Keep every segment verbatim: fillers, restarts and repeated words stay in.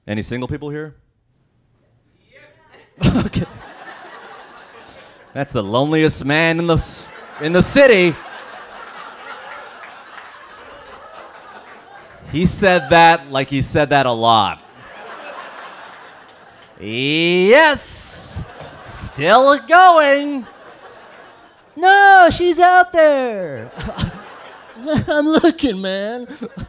Any single people here? Yes. Okay. That's the loneliest man in the in the city. He said that like he said that a lot. Yes. Still going. No, she's out there. I'm looking, man.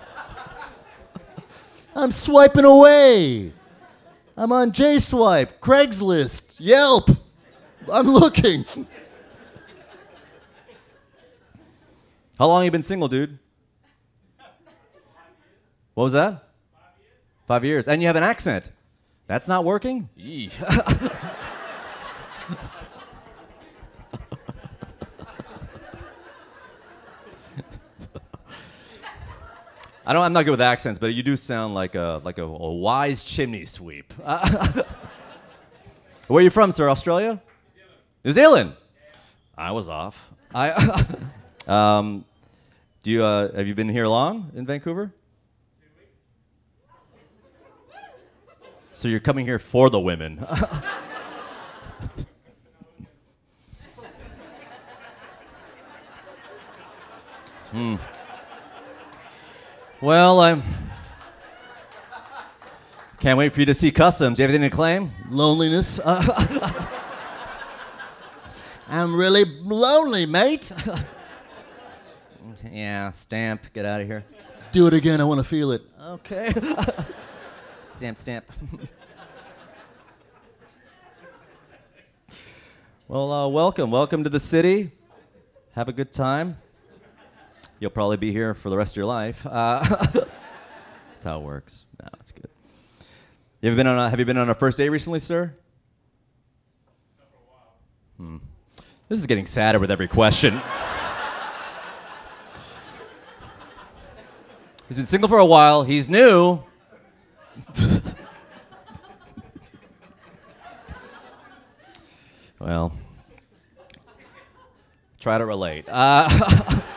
I'm swiping away. I'm on J-Swipe, Craigslist, Yelp. I'm looking. How long have you been single, dude? What was that? Five years. Five years. And you have an accent. That's not working? Yee. I don't, I'm not good with accents, but you do sound like a like a, a wise chimney sweep. Uh, where are you from, sir? Australia? New Zealand. New Zealand. Yeah. I was off. I. um, do you uh, have you been here long in Vancouver? Two weeks. So you're coming here for the women. Hmm. Well, I can't wait for you to see Customs. Do you have anything to claim? Loneliness. Uh, I'm really lonely, mate. Yeah, stamp. Get out of here. Do it again. I want to feel it. Okay. Stamp, stamp. Well, uh, welcome. Welcome to the city. Have a good time. You'll probably be here for the rest of your life. Uh, that's how it works. No, it's good. You ever been on a, have you been on a first date recently, sir? Not for a while. Hmm. This is getting sadder with every question. He's been single for a while. He's new. Well, try to relate. Uh,